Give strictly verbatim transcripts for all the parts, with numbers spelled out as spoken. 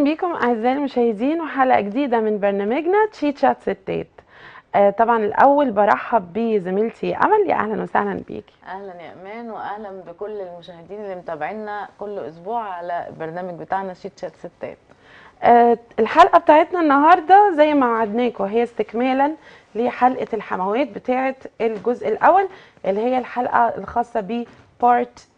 بيكم أعزائي المشاهدين وحلقة جديدة من برنامجنا تشيت شات ستات. آه طبعا الأول برحب بزميلتي أمل. يا أهلا وسهلا بيكي. اهلا يا امان، واهلا بكل المشاهدين اللي متابعينا كل اسبوع على البرنامج بتاعنا شيت شات ستات. آه الحلقة بتاعتنا النهاردة زي ما وعدناكم هي استكمالا لحلقة الحموات بتاعة الجزء الأول اللي هي الحلقة الخاصة ب بارت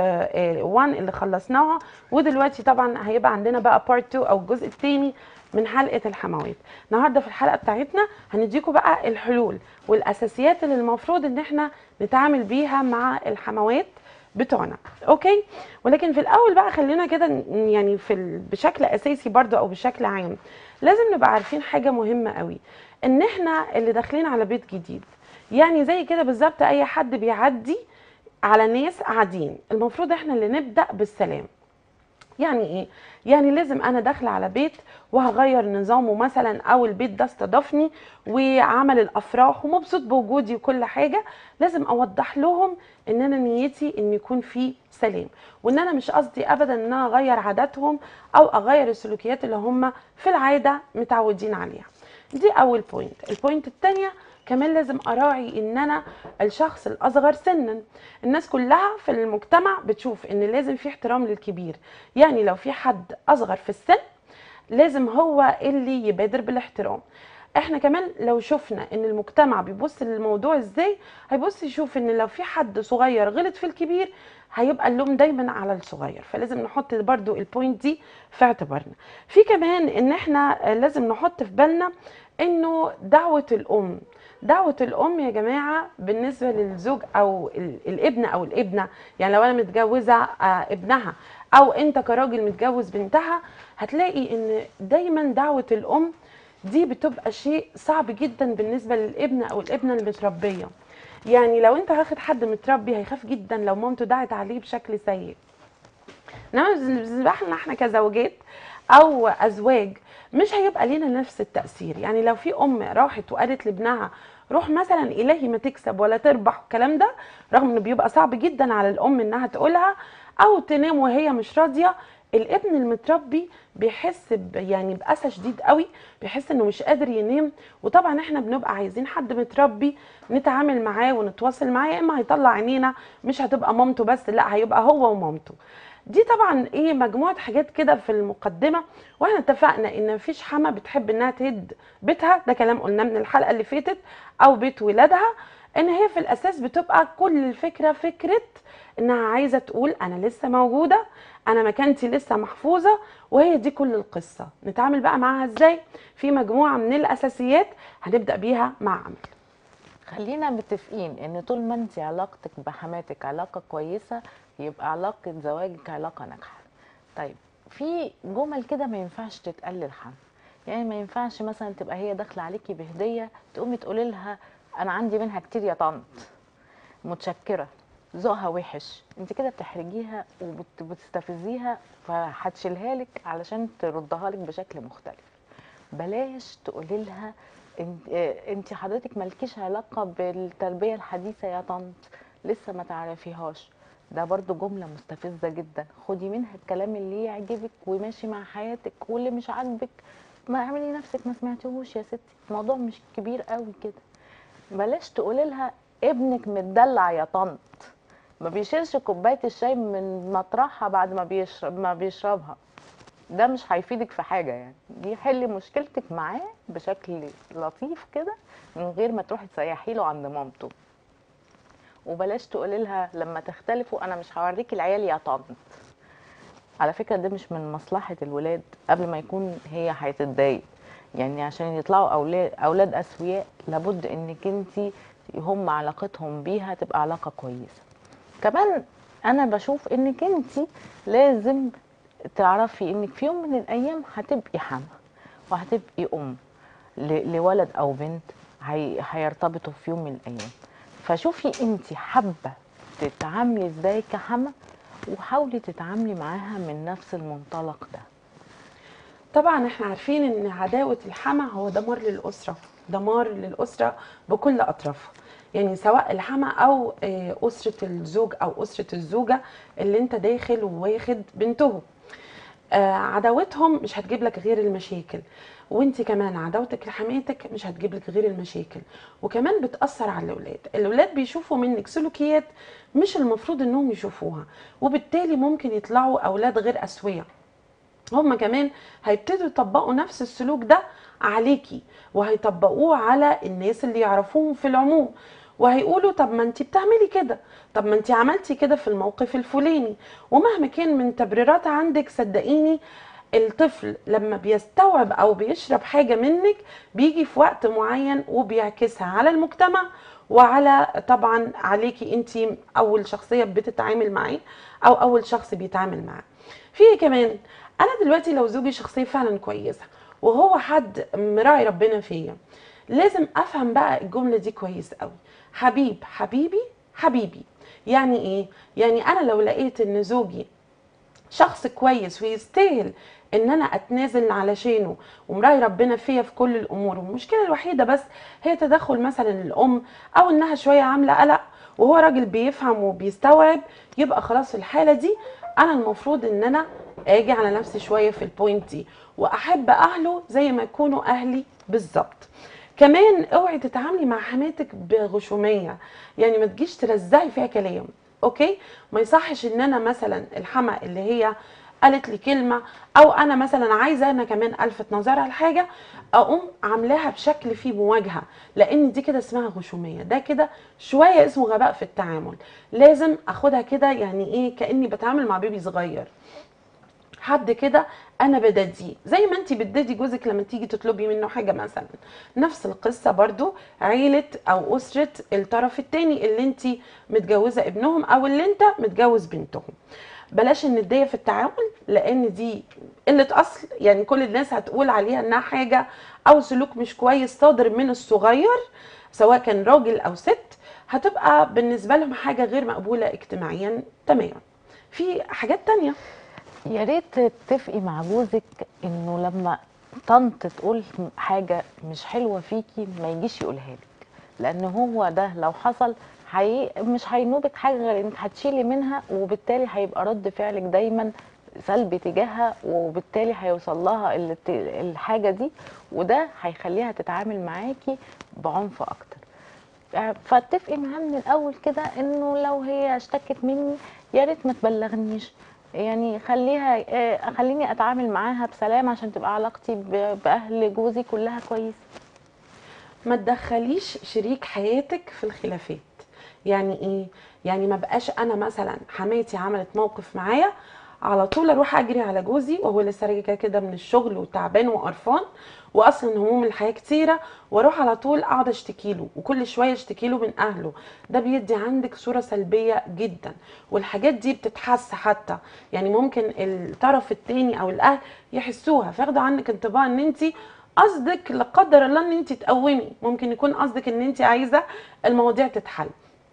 واحد اللي خلصناها، ودلوقتي طبعا هيبقى عندنا بقى بارت اتنين أو الجزء الثاني من حلقة الحموات. النهارده في الحلقة بتاعتنا هنديكم بقى الحلول والأساسيات اللي المفروض إن احنا نتعامل بيها مع الحموات بتوعنا. اوكي، ولكن في الاول بقى خلينا كده يعني في ال... بشكل اساسي برضو او بشكل عام لازم نبقى عارفين حاجه مهمه قوي، ان احنا اللي داخلين على بيت جديد. يعني زي كده بالظبط اي حد بيعدي على ناس قاعدين، المفروض احنا اللي نبدا بالسلام. يعني ايه؟ يعني لازم انا داخله على بيت وهغير نظامه مثلا، او البيت ده استضافني وعمل الافراح ومبسوط بوجودي وكل حاجه، لازم اوضح لهم ان انا نيتي ان يكون في سلام، وان انا مش قصدي ابدا ان انا اغير عاداتهم او اغير السلوكيات اللي هم في العاده متعودين عليها. دي اول بوينت. البوينت الثانيه كمان لازم اراعي ان انا الشخص الاصغر سنا. الناس كلها في المجتمع بتشوف ان لازم في احترام للكبير، يعني لو في حد اصغر في السن لازم هو اللي يبادر بالاحترام. احنا كمان لو شفنا ان المجتمع بيبص للموضوع ازاي، هيبص يشوف ان لو في حد صغير غلط في الكبير هيبقى اللوم دايما على الصغير، فلازم نحط برضو البوينت دي في اعتبارنا. في كمان ان احنا لازم نحط في بالنا انه دعوة الام دعوة الام يا جماعة بالنسبة للزوج او الابن او الابنة، يعني لو انا متجوزة ابنها او انت كراجل متجوز بنتها، هتلاقي ان دايما دعوة الام دي بتبقى شيء صعب جدا بالنسبة للابن او الابنة المتربية. يعني لو انت واخد حد متربي هيخاف جدا لو مامته دعت عليه بشكل سيء. انما بالنسبه لنا احنا كزوجات او ازواج مش هيبقى لينا نفس التاثير. يعني لو في ام راحت وقالت لابنها روح مثلا الهي ما تكسب ولا تربح والكلام ده، رغم انه بيبقى صعب جدا على الام انها تقولها، او تنام وهي مش راضيه، الابن المتربي بيحس يعني بأسى شديد قوي، بيحس انه مش قادر ينام. وطبعا احنا بنبقى عايزين حد متربي نتعامل معاه ونتواصل معاه، يا اما هيطلع عينينا، مش هتبقى مامته بس، لا هيبقى هو ومامته. دي طبعا ايه مجموعه حاجات كده في المقدمه. واحنا اتفقنا ان مفيش حما بتحب انها تهد بيتها، ده كلام قلناه من الحلقه اللي فاتت، او بيت ولادها، ان هي في الاساس بتبقى كل الفكره فكره انها عايزه تقول انا لسه موجوده، انا مكانتي لسه محفوظه، وهي دي كل القصه. نتعامل بقى معاها ازاي؟ في مجموعه من الاساسيات هنبدا بيها مع عمل. خلينا متفقين ان طول ما انت علاقتك بحماتك علاقه كويسه يبقى علاقه زواجك علاقه ناجحه. طيب، في جمل كده ما ينفعش تتقال للحم. يعني ما ينفعش مثلا تبقى هي داخله عليكي بهديه تقومي تقولي لها انا عندي منها كتير يا طنط، متشكره، ذوقها وحش. انت كده بتحرجيها وبتستفزيها، فهتشيلها لك علشان تردها لك بشكل مختلف. بلاش تقولي لها انت انت حضرتك مالكيش علاقه بالتربيه الحديثه يا طنط، لسه ما تعرفيهاش. ده برضو جمله مستفزه جدا. خدي منها الكلام اللي يعجبك وماشي مع حياتك، واللي مش عاجبك ما اعملي نفسك ما سمعتيهوش يا ستي، الموضوع مش كبير قوي كده. بلاش تقولي لها ابنك متدلع يا طنط، ما بيشيلش كوبايه الشاي من مطرحها بعد ما بيشرب ما بيشربها. ده مش هيفيدك في حاجه. يعني دي حلي مشكلتك معاه بشكل لطيف كده من غير ما تروحي تسيحي له عند مامته. وبلاش تقولي لها لما تختلفوا انا مش هوريكي العيال يا طنط. على فكره ده مش من مصلحه الولاد قبل ما يكون هي هتتضايق. يعني عشان يطلعوا اولاد اولاد اسوياء لابد انك انت هم علاقتهم بيها تبقى علاقه كويسه. كمان انا بشوف انك انت لازم تعرفي انك في يوم من الايام هتبقي حما وهتبقي ام لولد او بنت هيرتبطوا في يوم من الايام. فشوفي انت حابه تتعاملي ازاي كحما، وحاولي تتعاملي معاها من نفس المنطلق ده. طبعا احنا عارفين ان عداوه الحما هو دمار للاسره، دمار للاسره بكل اطرافها. يعني سواء الحما او اسره الزوج او اسره الزوجه اللي انت داخل وواخد بنته. آه عداوتهم مش هتجيب لك غير المشاكل، وانت كمان عداوتك لحماتك مش هتجيب لك غير المشاكل، وكمان بتأثر على الاولاد. الاولاد بيشوفوا منك سلوكيات مش المفروض انهم يشوفوها، وبالتالي ممكن يطلعوا اولاد غير اسوية. هم كمان هيبتدوا يطبقوا نفس السلوك ده عليكي، وهيطبقوه على الناس اللي يعرفوهم في العموم، وهيقولوا طب ما انت بتعملي كده، طب ما انت عملتي كده في الموقف الفلاني. ومهما كان من تبريرات عندك، صدقيني الطفل لما بيستوعب او بيشرب حاجة منك بيجي في وقت معين وبيعكسها على المجتمع، وعلى طبعا عليكي انت اول شخصية بتتعامل معاه او اول شخص بيتعامل معاه. في كمان، انا دلوقتي لو زوجي شخصيه فعلا كويسه وهو حد مراعي ربنا فيا، لازم افهم بقى الجمله دي كويس قوي. حبيب حبيبي حبيبي. يعني ايه؟ يعني انا لو لقيت ان زوجي شخص كويس ويستاهل ان انا اتنازل علشانه ومراعي ربنا فيا في كل الامور، والمشكله الوحيده بس هي تدخل مثلا الام، او انها شويه عامله قلق وهو راجل بيفهم وبيستوعب، يبقى خلاص في الحاله دي انا المفروض ان انا اجي على نفسي شويه في البوينت دي، واحب اهله زي ما يكونوا اهلي بالظبط. كمان اوعي تتعاملي مع حماتك بغشوميه، يعني ما تجيش ترزعي فيها كلام. اوكي؟ ما يصحش ان انا مثلا الحما اللي هي قالت لي كلمه، او انا مثلا عايزه انا كمان الفت نظرها لحاجه، اقوم عاملاها بشكل فيه مواجهه، لان دي كده اسمها غشوميه، ده كده شويه اسمه غباء في التعامل. لازم اخدها كده يعني ايه، كاني بتعامل مع بيبي صغير، حد كده انا بدديه زي ما انت بتددي جوزك لما تيجي تطلبي منه حاجه مثلا. نفس القصه برضو عيله او اسره الطرف التاني اللي انت متجوزه ابنهم او اللي انت متجوز بنتهم. بلاش النديه في التعامل، لان دي قله اصل، يعني كل الناس هتقول عليها انها حاجه او سلوك مش كويس صادر من الصغير، سواء كان راجل او ست، هتبقى بالنسبه لهم حاجه غير مقبوله اجتماعيا تماما. في حاجات تانية. يا ريت تتفقي مع جوزك انه لما طنط تقول حاجه مش حلوه فيكي ما يجيش يقولها لك، لان هو ده لو حصل حي... مش هينوبك حاجه غير انك هتشيلي منها، وبالتالي هيبقى رد فعلك دايما سلبي تجاهها، وبالتالي هيوصل لها الت- الحاجه دي، وده هيخليها تتعامل معاكي بعنف اكتر. فاتفقي معاه من الاول كده انه لو هي اشتكت مني يا ريت ما تبلغنيش، يعني خليها آه، خليني اتعامل معاها بسلام عشان تبقى علاقتي ب- باهل جوزي كلها كويسه. ما تدخليش شريك حياتك في الخلافات. يعني ايه؟ يعني ما بقاش انا مثلا حماتي عملت موقف معايا على طول اروح اجري على جوزي وهو لسه راجع كده من الشغل وتعبان وقرفان، واصلا هموم الحياه كتيره، واروح على طول اقعد اشتكي له وكل شويه اشتكي له من اهله. ده بيدي عندك صوره سلبيه جدا، والحاجات دي بتتحس حتى، يعني ممكن الطرف التاني او الاهل يحسوها، فياخدوا عنك انطباع ان انت قصدك لا قدر الله ان انت تقومي، ممكن يكون قصدك ان انت عايزه المواضيع تتحل.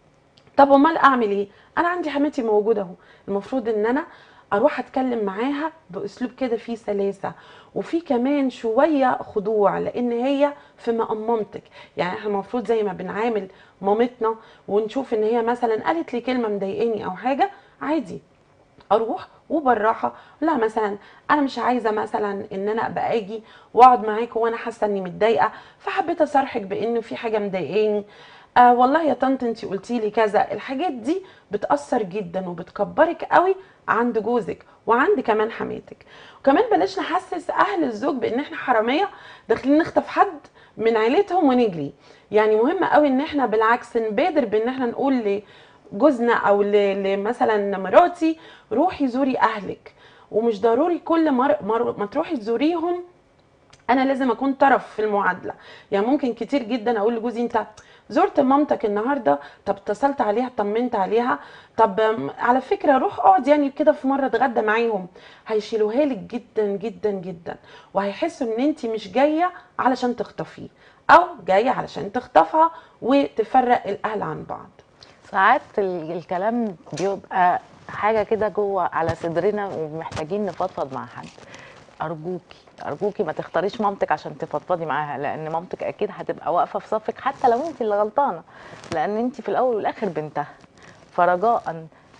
طب امال اعمل ايه؟ انا عندي حماتي موجوده اهو، المفروض ان انا اروح اتكلم معاها باسلوب كده فيه سلاسه، وفي كمان شويه خضوع، لان هي في مقام مامتك. يعني احنا المفروض زي ما بنعامل مامتنا ونشوف ان هي مثلا قالت لي كلمه مضايقاني او حاجه، عادي اروح وبالراحه لا مثلا انا مش عايزه مثلا ان انا ابقى اجي واقعد معاك وانا حاسه اني متضايقه، فحبيت اصارحك بانه في حاجه مضايقاني. آه والله يا طنط انتي قلتي لي كذا. الحاجات دي بتاثر جدا وبتكبرك قوي عند جوزك وعند كمان حماتك. وكمان بلاش نحسس اهل الزوج بان احنا حراميه داخلين نخطف حد من عيلتهم ونجري. يعني مهم قوي ان احنا بالعكس نبادر بان احنا نقول جوزنا او ل- لمثلا مراتي روحي زوري اهلك، ومش ضروري كل مر... مر... ما تروحي تزوريهم انا لازم اكون طرف في المعادله. يعني ممكن كتير جدا اقول لجوزي انت زرت مامتك النهارده، طب اتصلت عليها طمنت عليها، طب أم، على فكره روح اقعد يعني كده في مره اتغدى معاهم. هيشيلوها لك جدا جدا جدا، وهيحسوا ان انت مش جايه علشان تخطفيه او جايه علشان تخطفها وتفرق الاهل عن بعض. ساعات ال- الكلام بيبقى حاجه كده جوه على صدرنا ومحتاجين نفضفض مع حد. ارجوكي ارجوكي ما تختاريش مامتك عشان تفضفضي معاها، لان مامتك اكيد هتبقى واقفه في صفك حتى لو انت اللي غلطانه، لان انت في الاول والاخر بنتها. فرجاء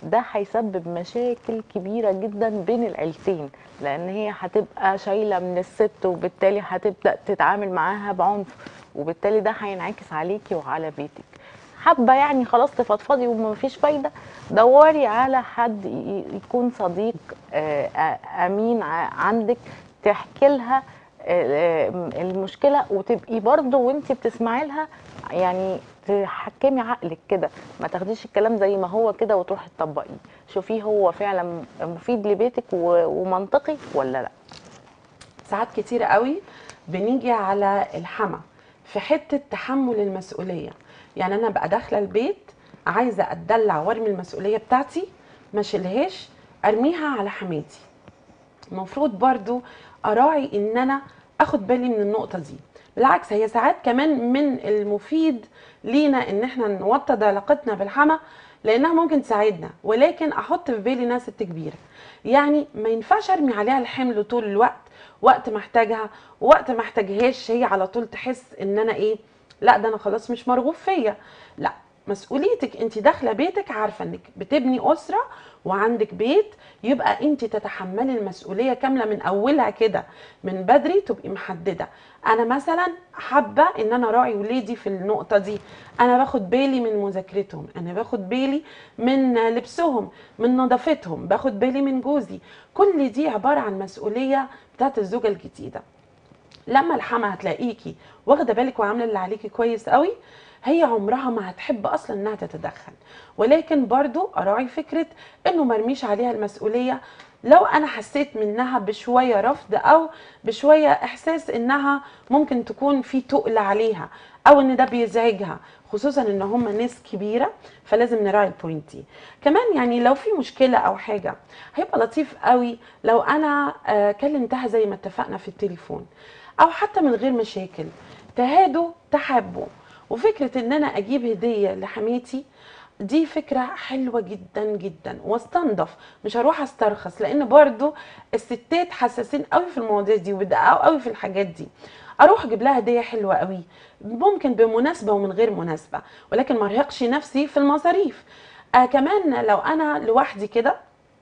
ده هيسبب مشاكل كبيره جدا بين العيلتين، لان هي هتبقى شايله من الست وبالتالي هتبدا تتعامل معاها بعنف، وبالتالي ده هينعكس عليكي وعلى بيتك. حابه يعني خلاص تفضفضي ومفيش فايده، دوري على حد ي- يكون صديق آه، آه، امين ع- عندك، تحكي لها آه، آه، المشكله، وتبقي برضو وانت بتسمعي لها يعني تحكمي عقلك كده، ما تاخديش الكلام زي ما هو كده وتروحي تطبقيه، شوفيه هو فعلا مفيد لبيتك و- ومنطقي ولا لا. ساعات كتير قوي بنيجي على الحما في حتة تحمل المسؤولية. يعني أنا بقى داخلة البيت عايزة أتدلع وارمي المسؤولية بتاعتي، ما شيلهاش، أرميها على حماتي. المفروض برضو أراعي إن أنا أخد بالي من النقطة دي. بالعكس، هي ساعات كمان من المفيد لينا إن احنا نوطد علاقتنا بالحما، لأنها ممكن تساعدنا، ولكن أحط في بالي ناس ست كبيرة. يعني ما ينفعش أرمي عليها الحمل طول الوقت، وقت محتاجها وقت ما احتاجهاش هي على طول تحس ان انا ايه، لا ده انا خلاص مش مرغوب فيا. لا، مسؤوليتك انت داخله بيتك عارفه انك بتبني اسره وعندك بيت، يبقى انت تتحملي المسؤوليه كامله من اولها كده، من بدري تبقي محدده. انا مثلا حابه ان انا اراعي ولادي في النقطه دي، انا باخد بالي من مذاكرتهم، انا باخد بالي من لبسهم، من نظافتهم، باخد بالي من جوزي. كل دي عباره عن مسؤوليه بتاعت الزوجه الجديده. لما الحما هتلاقيكي واخده بالك وعامله اللي عليكي كويس قوي، هي عمرها ما هتحب اصلا انها تتدخل. ولكن برضو اراعي فكره انه مرميش عليها المسؤوليه. لو انا حسيت منها بشويه رفض او بشويه احساس انها ممكن تكون في تقل عليها او ان ده بيزعجها، خصوصا ان هم ناس كبيره، فلازم نراعي البوينت دي. كمان يعني لو في مشكله او حاجه، هيبقى لطيف قوي لو انا آه، كلمتها زي ما اتفقنا في التليفون، او حتى من غير مشاكل، تهادوا تحبوا. وفكرة ان انا اجيب هدية لحماتي دي فكرة حلوة جدا جدا، واستنضف، مش هروح استرخص، لان برضو الستات حساسين قوي في المواضيع دي وبيدققوا قوي في الحاجات دي. اروح اجيب لها هدية حلوة قوي، ممكن بمناسبة ومن غير مناسبة، ولكن ما ارهقش نفسي في المصاريف. آه كمان لو انا لوحدي كده،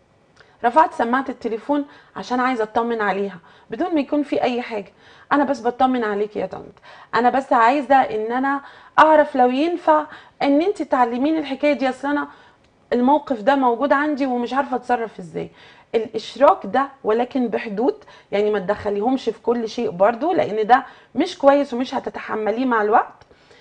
رفعت سماعة التليفون عشان عايزة اطمن عليها بدون ما يكون في اي حاجة، انا بس بطمن عليكي يا طنط، انا بس عايزة ان انا اعرف لو ينفع ان انت تعلميني الحكاية دي، اصل انا الموقف ده موجود عندي ومش عارفة اتصرف ازاي. الاشراك ده ولكن بحدود، يعني ما تدخليهمش في كل شيء برضو، لان ده مش كويس ومش هتتحمليه مع الوقت.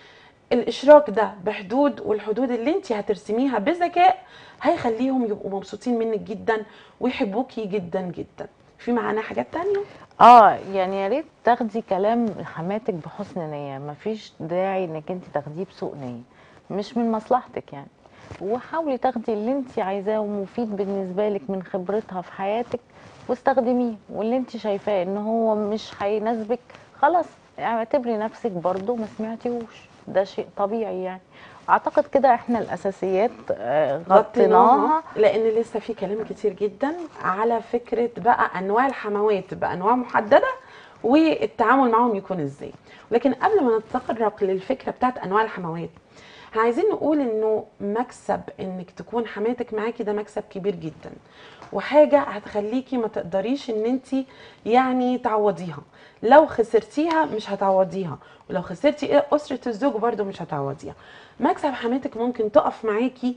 الاشراك ده بحدود، والحدود اللي انت هترسميها بذكاء هيخليهم يبقوا مبسوطين منك جدا ويحبوكي جدا جدا. في معانا حاجات تانية؟ اه يعني يا ريت تاخدي كلام حماتك بحسن نيه، مفيش داعي انك انت تاخديه بسوء نيه، مش من مصلحتك يعني. وحاولي تاخدي اللي انت عايزاه ومفيد بالنسبه لك من خبرتها في حياتك واستخدميه، واللي انت شايفاه ان هو مش هيناسبك خلاص اعتبري نفسك برضو ما سمعتيهوش، ده شيء طبيعي يعني. اعتقد كده احنا الاساسيات آه، غطيناها، غطيناها. لان لسه في كلام كتير جدا على فكرة بقى انواع الحموات بانواع محددة والتعامل معهم يكون ازاي. لكن قبل ما نتطرق للفكرة بتاعت انواع الحموات، احنا عايزين نقول انه مكسب انك تكون حماتك معاكي ده مكسب كبير جدا، وحاجة هتخليكي ما تقدريش ان انت يعني تعوضيها. لو خسرتيها مش هتعوضيها، ولو خسرتي اسرة الزوج برضو مش هتعوضيها. مكسب حماتك ممكن تقف معاكي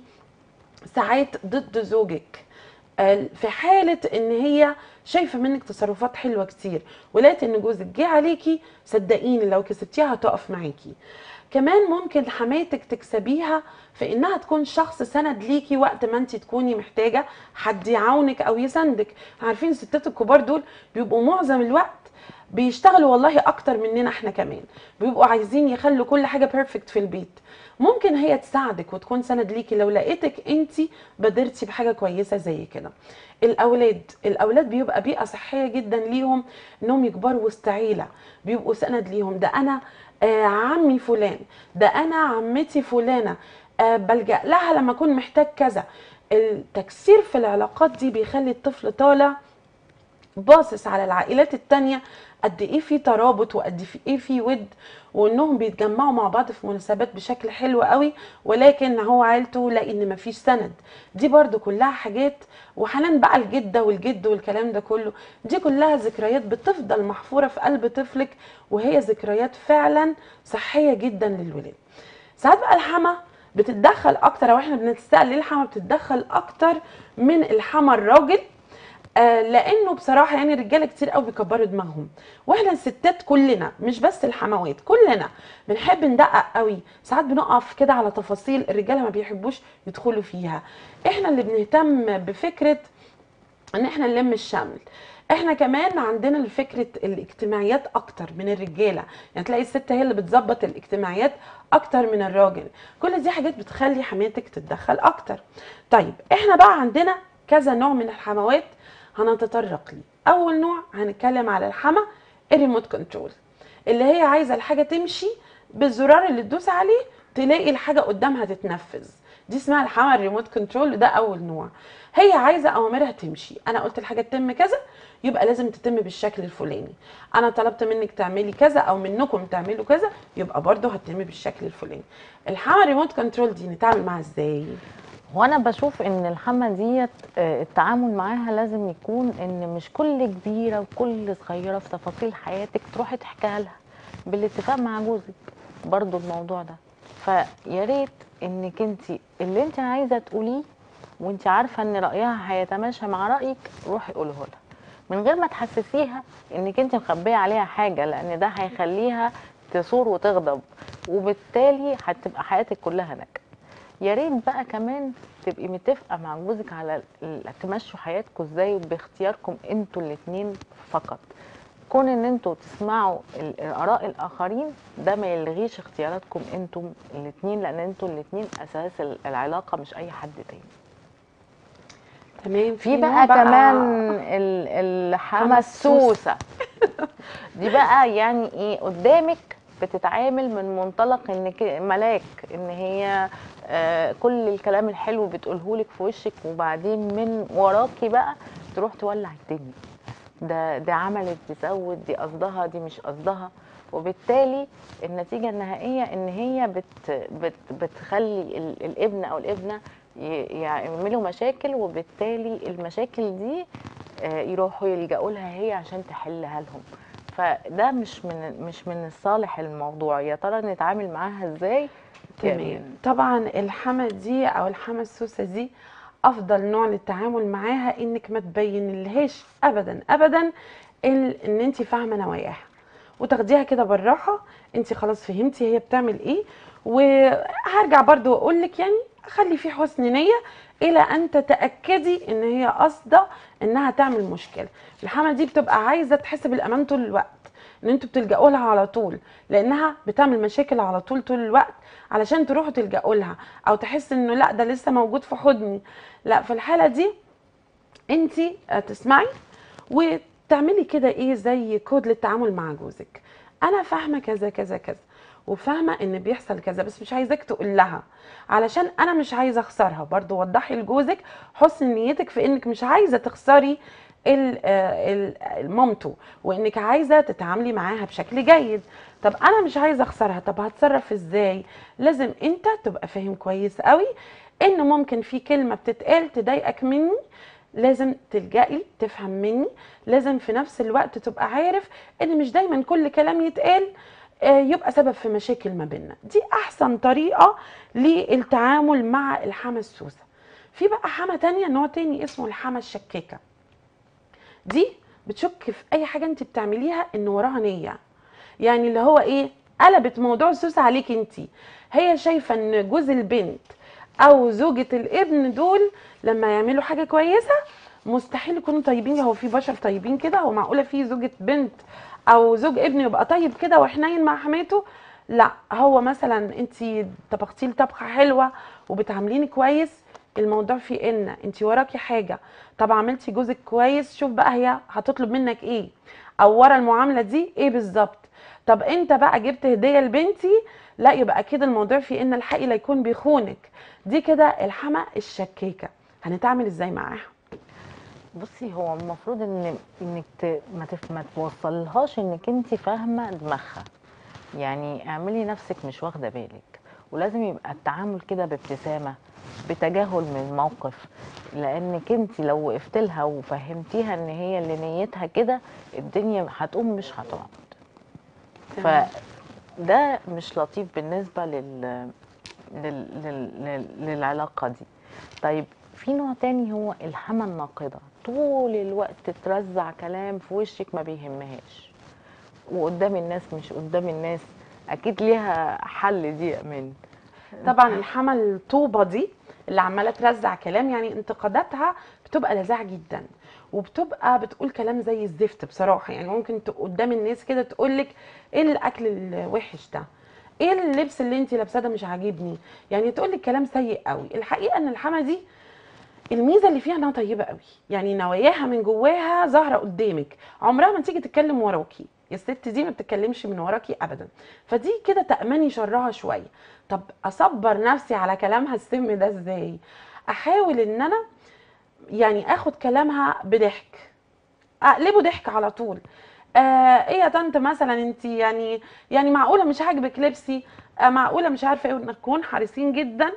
ساعات ضد زوجك، آه، في حالة ان هي شايفة منك تصرفات حلوة كتير، ولقيت ان جوزك جه عليكي، صدقيني لو كسبتيها هتقف معاكي. كمان ممكن حماتك تكسبيها في انها تكون شخص سند ليكي وقت ما انت تكوني محتاجة حد يعاونك او يسندك. عارفين الستات الكبار دول بيبقوا معظم الوقت بيشتغلوا والله اكتر مننا احنا كمان، بيبقوا عايزين يخلوا كل حاجة بيرفكت في البيت. ممكن هي تساعدك وتكون سند ليكي لو لقيتك انت بادرتي بحاجة كويسة زي كده. الاولاد الاولاد بيبقى بيئة صحية جدا ليهم انهم يكبروا وسط عيلة، بيبقوا سند ليهم. ده انا آه عمي فلان، ده انا عمتي فلانة، آه بلجأ لها لما اكون محتاج كذا. التكسير في العلاقات دي بيخلي الطفل طالع باصص على العائلات التانية قد ايه في ترابط وقد في ايه في ود، وانهم بيتجمعوا مع بعض في مناسبات بشكل حلو قوي، ولكن هو عيلته لا ان مفيش سند. دي برضو كلها حاجات، وحنان بقى الجدة والجد والكلام ده كله، دي كلها ذكريات بتفضل محفورة في قلب طفلك، وهي ذكريات فعلا صحية جدا للولاد. ساعات بقى الحما بتتدخل اكتر، او احنا بنتسأل ليه الحما بتتدخل اكتر من الحما الراجل. آه لانه بصراحه يعني الرجاله كتير قوي بيكبروا دماغهم، واحنا الستات كلنا مش بس الحموات كلنا بنحب ندقق قوي، ساعات بنقف كده على تفاصيل الرجاله ما بيحبوش يدخلوا فيها. احنا اللي بنهتم بفكره ان احنا نلم الشمل. احنا كمان عندنا فكره الاجتماعيات اكتر من الرجاله، يعني تلاقي الست هي اللي بتظبط الاجتماعيات اكتر من الراجل. كل دي حاجات بتخلي حماتك تتدخل اكتر. طيب احنا بقى عندنا كذا نوع من الحموات هنتطرق ليه. اول نوع هنتكلم على الحما الريموت كنترول، اللي هي عايزه الحاجه تمشي بالزرار اللي تدوس عليه تلاقي الحاجه قدامها تتنفذ. دي اسمها الحما الريموت كنترول، وده اول نوع. هي عايزه اوامرها تمشي، انا قلت الحاجه تتم كذا يبقى لازم تتم بالشكل الفلاني، انا طلبت منك تعملي كذا او منكم تعملوا كذا يبقى برضو هتتم بالشكل الفلاني. الحما ريموت كنترول دي نتعامل معاها ازاي؟ وانا بشوف ان الحما ديت آه، التعامل معاها لازم يكون ان مش كل كبيره وكل صغيره في تفاصيل حياتك تروحي تحكيها لها، بالاتفاق مع جوزك برضو الموضوع ده. فيا ريت انك انت اللي انت عايزه تقوليه وانت عارفه ان رايها هيتماشى مع رايك روحي قوله لها، من غير ما تحسسيها انك انت مخبيه عليها حاجه، لان ده هيخليها تصور وتغضب، وبالتالي هتبقى حياتك كلها نكد. يا ريت بقى كمان تبقي متفقه مع جوزك على ال- تمشوا حياتكم ازاي باختياركم انتوا الاثنين فقط. كون ان انتوا تسمعوا ال- اراء الاخرين ده ما يلغيش اختياراتكم انتوا الاثنين، لان انتوا الاثنين اساس ال- العلاقه مش اي حد تاني. تمام. في نوع بقى كمان ال- الحما السوسه دي بقى يعني ايه قدامك بتتعامل من منطلق انك ملاك، ان هي آه كل الكلام الحلو بتقوله لك في وشك، وبعدين من وراكي بقى تروح تولع الدنيا، ده ده عملت تزود، دي قصدها دي مش قصدها. وبالتالي النتيجه النهائيه ان هي بت بت بتخلي ال- الابن او الابنه ي- يعملوا مشاكل، وبالتالي المشاكل دي آه، يروحوا يلجأوا لها هي عشان تحلها لهم. فده مش من مش من الصالح الموضوع. يا ترى نتعامل معاها ازاي؟ تمام. طبعا الحما دي او الحما السوسه دي افضل نوع للتعامل معاها انك ما تبينلهاش ابدا ابدا ال- ان انت فاهمه نواياها، وتاخديها كده بالراحه. انت خلاص فهمتي هي بتعمل ايه، وهرجع برضو اقول لك يعني خلي في حسن نيه الى ان تتاكدي ان هي قاصده انها تعمل مشكله. الحما دي بتبقى عايزه تحس بالامان طول الوقت، ان انتوا بتلجأوا لها على طول، لانها بتعمل مشاكل على طول طول الوقت علشان تروحوا تلجأوا لها، او تحس انه لا ده لسه موجود في حضني. لا، في الحاله دي انت تسمعي وتعملي كده ايه زي كود للتعامل مع جوزك. انا فاهمه كذا كذا كذا، وفاهمه ان بيحصل كذا، بس مش عايزاك تقول لها علشان انا مش عايزه اخسرها. برضو وضحي لجوزك حسن نيتك في انك مش عايزه تخسري ال- آه، ال- مامته، وانك عايزه تتعاملي معاها بشكل جيد. طب انا مش عايزه اخسرها، طب هتصرف ازاي؟ لازم انت تبقى فاهم كويس قوي ان ممكن في كلمه بتتقال تضايقك مني، لازم تلجأ لي تفهم مني. لازم في نفس الوقت تبقى عارف ان مش دايما كل كلام يتقال آه، يبقى سبب في مشاكل ما بيننا. دي احسن طريقة للتعامل مع الحما السوسة. في بقى حما تانية، نوع تاني اسمه الحما الشكاكة. دي بتشك في اي حاجة انت بتعمليها ان وراها نية، يعني اللي هو ايه، قلبت موضوع السوسة عليك انت. هي شايفة ان جوز البنت او زوجة الابن دول لما يعملوا حاجة كويسة مستحيل يكونوا طيبين. هو في بشر طيبين كده؟ هو معقولة في زوجة بنت او زوج ابن يبقى طيب كده وحنين مع حماته؟ لا، هو مثلا انت طبختي لي طبخة حلوة وبتعامليني كويس، الموضوع في ان انت وراكي حاجة. طب عملتي جوزك كويس، شوف بقى هي هتطلب منك ايه، او ورا المعاملة دي ايه بالظبط. طب انت بقى جبت هدية لبنتي، لا يبقى اكيد الموضوع في ان الحقي لا يكون بيخونك. دي كده الحما الشكاكة. هنتعامل ازاي معاها؟ بصي، هو المفروض ان انك ت... ما, تف... ما توصلهاش انك انت فاهمه دماغها. يعني اعملي نفسك مش واخده بالك، ولازم يبقى التعامل كده بابتسامه، بتجاهل من الموقف، لانك انت لو وقفت لها وفهمتيها ان هي اللي نيتها كده، الدنيا هتقوم مش هتقعد. تمام. فده مش لطيف بالنسبه لل... لل... لل... لل... للعلاقه دي. طيب، في نوع تاني هو الحمى الناقده، طول الوقت ترزع كلام في وشك ما بيهمهاش، وقدام الناس مش قدام الناس. اكيد ليها حل دي يا امان. طبعا الحمى الطوبه دي اللي عماله ترزع كلام، يعني انتقاداتها بتبقى لاذعه جدا، وبتبقى بتقول كلام زي الزفت بصراحه. يعني ممكن ت- قدام الناس كده تقول لك ايه الاكل الوحش ده، ايه اللبس اللي انت لابساه ده مش عاجبني، يعني تقول لك كلام سيء قوي. الحقيقه ان الحمى دي الميزه اللي فيها انها طيبه قوي، يعني نواياها من جواها ظاهره قدامك، عمرها ما تيجي تتكلم وراكي. الست دي ما بتتكلمش من وراكي ابدا، فدي كده تأمني شرها شويه. طب اصبر نفسي على كلامها السم ده ازاي؟ احاول ان انا يعني اخد كلامها بضحك، اقلبه ضحك على طول. آه ايه يا طنط مثلا انت يعني، يعني معقوله مش عاجبك لبسي؟ آه معقوله مش عارفه ايه. نكون حريصين جدا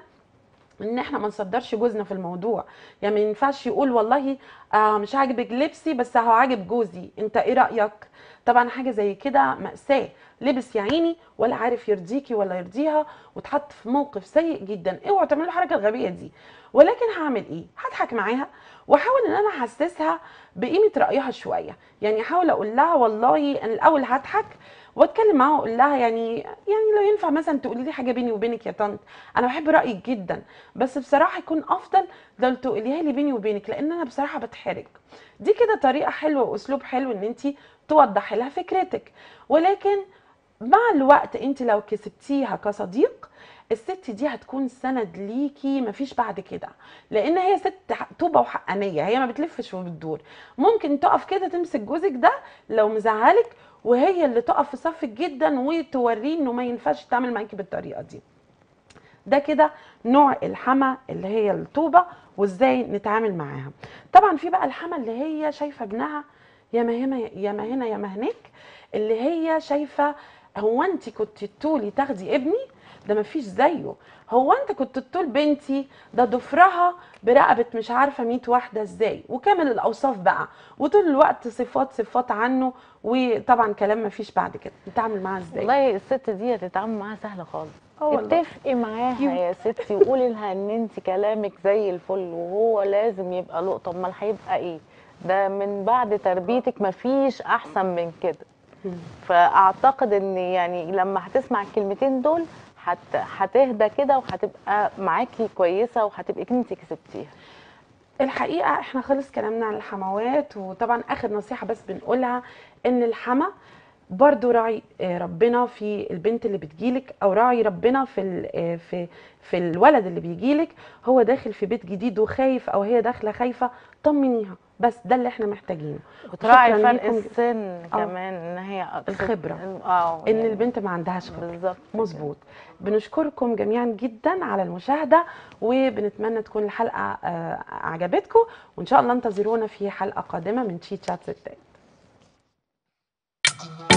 ان احنا ما نصدرش جوزنا في الموضوع. يعني ما ينفعش يقول والله آه مش عاجبك لبسي بس هو عاجب جوزي، انت ايه رايك؟ طبعا حاجه زي كده مأساة. لبس يا عيني ولا عارف يرضيكي ولا يرضيها، وتحط في موقف سيء جدا. اوعوا تعملوا الحركه الغبيه دي. ولكن هعمل ايه؟ هضحك معاها واحاول ان انا احسسها بقيمه رايها شويه. يعني احاول اقول لها والله انا الاول هضحك واتكلم معاها واقول لها يعني، يعني لو ينفع مثلا تقولي لي حاجه بيني وبينك يا طنط، انا بحب رايك جدا، بس بصراحه يكون افضل لو تقوليها لي بيني وبينك لان انا بصراحه بتحرج. دي كده طريقه حلوه واسلوب حلو ان انت توضحي لها فكرتك. ولكن مع الوقت انت لو كسبتيها كصديق، الست دي هتكون سند ليكي مفيش بعد كده، لان هي ست طوبه وحقانيه، هي ما بتلفش وبتدور. ممكن تقف كده تمسك جوزك ده لو مزعلك، وهي اللي تقف في صفك جدا وتوريه انه ما ينفعش تعمل معاكي بالطريقه دي. ده كده نوع الحما اللي هي الطوبه، وازاي نتعامل معاها. طبعا في بقى الحما اللي هي شايفه ابنها يا ما هنا يا ما هنا يا ما هناك، اللي هي شايفه هو انت كنت تطولي تاخدي ابني ده مفيش زيه، هو انت كنت تطول بنتي ده ضفرها برقبه مش عارفه مية واحده ازاي، وكامل الاوصاف بقى، وطول الوقت صفات صفات عنه. وطبعا كلام مفيش بعد كده. نتعامل معاها ازاي؟ والله الست دي هتتعامل معاها سهل خالص. اه والله اتفقي معاها كيوت. يا ستي وقولي لها ان انت كلامك زي الفل، وهو لازم يبقى لقطه، امال هيبقى ايه؟ ده من بعد تربيتك مفيش احسن من كده. فاعتقد ان يعني لما هتسمع الكلمتين دول هت... هتهدى كده وهتبقى معاكي كويسه، وهتبقي انت كسبتيها. الحقيقة احنا خلص كلامنا عن الحموات، وطبعا اخر نصيحة بس بنقولها ان الحما برضو راعي آه، ربنا في البنت اللي بتجيلك، او راعي ربنا في ال- آه، في في الولد اللي بيجيلك. هو داخل في بيت جديد وخايف، او هي داخلة خايفة، طمنيها بس، ده اللي احنا محتاجينه. وتراعي وشكرا فرق ليكم. السن اه كمان، ان هي الخبرة، اه ان يعني البنت ما عندهاش خبرة. بالظبط كده. مظبوط. بنشكركم جميعا جدا على المشاهدة، وبنتمنى تكون الحلقة آه، عجبتكم، وان شاء الله انتظرونا في حلقة قادمة من تشيت شات ستات.